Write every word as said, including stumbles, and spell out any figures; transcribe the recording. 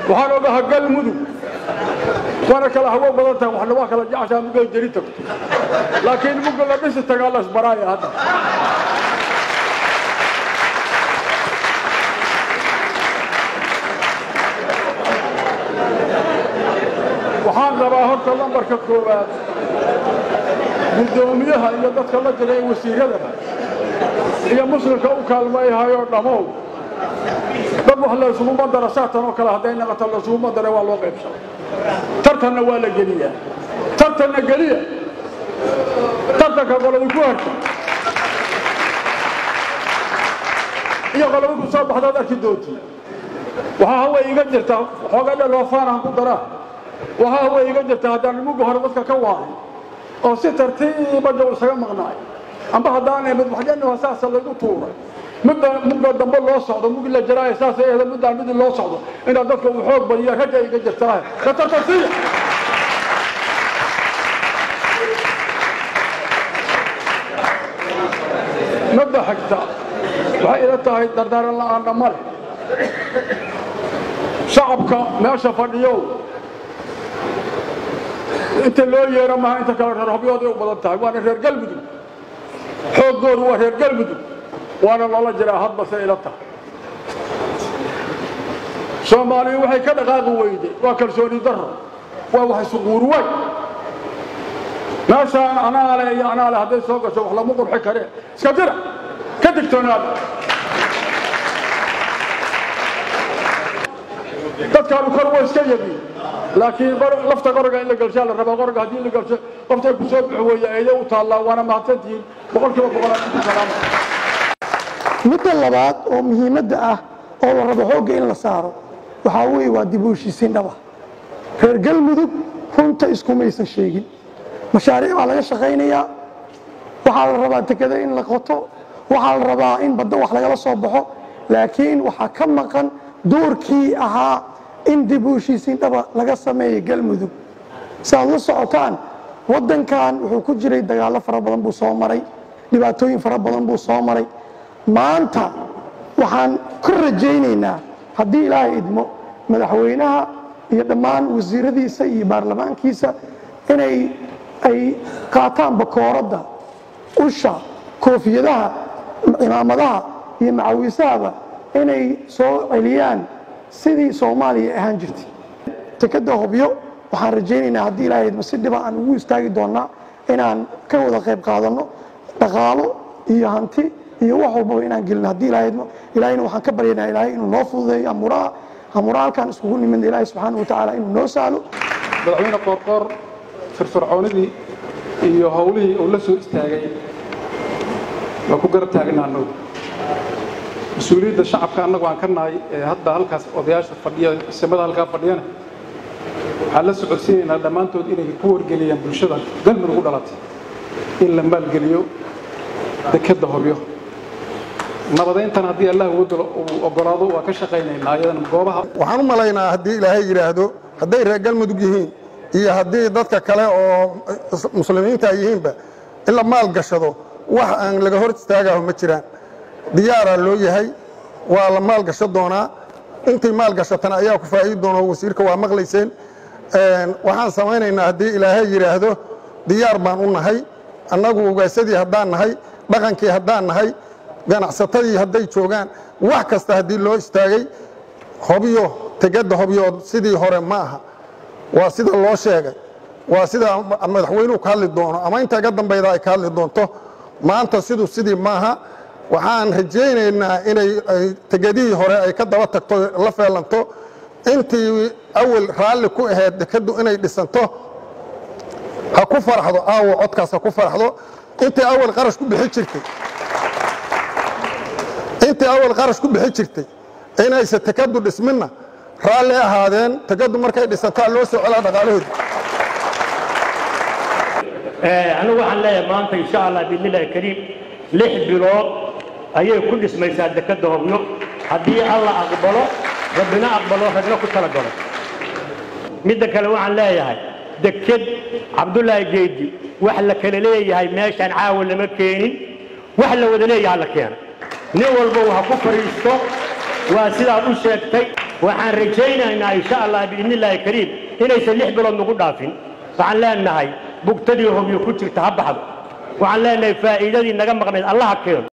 waxaan ogahay galmudug وانا كلا هو بدلتها وحنا ما كلا جعشها مقول جريتك لكن مقول بس تقالس برايا هذا وحان ربا هرتا لمبركا كوباد قدوميها iyo dadka la jiray wasiirada iyo muslimka u kaalmayhayo dhamow dad wax la isugu madarasaatan oo kala hadayna qata la isugu madara waa loo qaybshay tartanna waa la geliyaa tartanna geliya tartanka qolada ku harta iyo qolada ku soo baxda dadkii doonti waxa hawa iga jirta xoogada loo faanaan ku daraa waxa hawa iga jirta hadaan mugu hore dadka ka waahay oo si tartiib ah oo isaga maqnaay amba hadaan mid waxjana wasaas lagu tuuray muddo muddo dambe loo socdo mugi la jaraay saas ay muddo mid loo socdo ina dadka uu xoog badiya raja iga jirtaa ka tartansiya muddo xigta waxay ila tahay dardaaran la'aan dhamal shacabka meesha fadhiyo inta loo yeero ma inta kala rabiyooda u badan tahay waana reer galmudug xoogoodu waa reer galmudug وانا الله جرى هاد بس الى تا سومالي waxay ka dhaqaaqo weyday waa kalsooni darro waa wax suquur way naasha ana ala iyo ana ala haday soo gasho wax lama qurxi kare iska dira ka digtoonaad dadka kor way iska yabi laakiin bar lafta qorga in la galshaa la rabo qorga hadii la galsho qofta ku soo bixi way ay u taala wana mahadsantiin boqolkiiba boqol salaam midda labaad oo muhiimadda ah oo la rabo xoogga in la saaro waxa weeye waa dib u heshiisiin dhaba reer galmudug runta iskumaysan sheegin mashaariic baa laga shaqaynayaa waxaa la rabaa tekada in la qoto waxaa la rabaa in badda wax lagala soo baxo laakiin waxaa ka maqan doorkii ahaa in dib u heshiisiin dhaba laga sameeyo galmudug saad la socotaan waddankan wuxuu ku jiray dagaallo fara badan buu soo maray dhibaatooyin fara badan buu soo maray maanta waxaan ku rajaynaynaa haddii ilaahay idmo madaxweynaha iyo dhammaan wasiiradiisa iyo baarlamaankiisa inay ay qaataan bakooradda usha koofiyadaha cimaamadaha iyo macawiisahaba inay soo celiyaan sidii soomaaliya ahaan jirtay tekada hobyo waxaan rajaynaynaa haddii ilaahay idmo si dhiba aan ugu istaagi doonaa inaan ka wada qayb qaadanno dhaqaalo iyo hanti iyo wax walba inaan gelin hadii ilaahay ilaahayna waxaan ka baryaynaa ilaahay inuu noo fududeeyo amuraha amuraha halkan isugu nimid ilaahay subxaanahu wa tacaala inuu noo saalo madaxweyne qoorqoor firfircoonidii iyo howlihii uu la soo istaagay waa ku garab taagnaano mas-uuliyadda shacabka annagu aan ka nahay ee hadda halkaas odayaasha fadhiya samada halkaa fadhiyana waxaan la socodsiinaynaa dhammaantood inay ku wargeliyaan bulshada galmudug u dhalatay in la maalgeliyo dekada hobyo nabadeyntan haddii allah uu ogolaado waa ka shaqaynaynaa ayadana goobaha waxaan u malaynaa haddii ilaahay yiraahdo hadday reer galmudug yihiin iyo haddii dadka kale oo muslimiinta yihiinba in la maal gashado wax aan laga hor istaagayo ma jiraan diyaara loo yahay waa la maal gasho doonaa intii maal gashatana ayaa ku faa'iido doona wasiirka waa maqlayseen waxaan samaynaynaa haddii ilaahay yiraahdo diyaar baan u nahay annagu ugaasadii haddaan nahay dhaqankii haddaan nahay ganacsatadii hadday joogaan wax kasta haddii loo istaagay hobyo tegada hobyo sidii hore ma aha waa sida loo sheegay waa sida madaxweynuhu ka hadli doono ama inta ka dambayda ay ka hadli doonto maanta siduu sidii maaha waxaan rajaynaynaa inay tegadihii hore ay ka daba tagto la feelanto intii awal raalli ku ahayd dekadu inay dhisanto ha ku farxdo aawo codkaas ha ku farxdo intii awal qarash ku bixi jirtay intii awal qarash ku bixi jirtay inaysan tekadu dhisminna raalli ahaadeen tekadu markay dhisantaa loo soo celaa dhaqaalahoodi anigu waxaan leeyahay maanta insha allah biidnillahi kariim lix bilood ayay ku dhismaysaa dekada hobyo haddii alla aqbalo rabbina aqbalo ragna ku tala galo midda kale waxaan leeyahay deked cabdullaahi geedi wax la kala leeyahay meeshaan caawa lama keenin wax la wada leeyahay la keena nin walba waxa ku fariisto waa sidaad u sheegtay waxaan rajaynaynaa insha allah biidni illaahi kariim inaysan lix bilood nagu dhaafin waxaan leenahay bugtadii hobyo ku jirta ha baxdo waxaan leenahay faa'iidadii naga maqnayd allaha keeno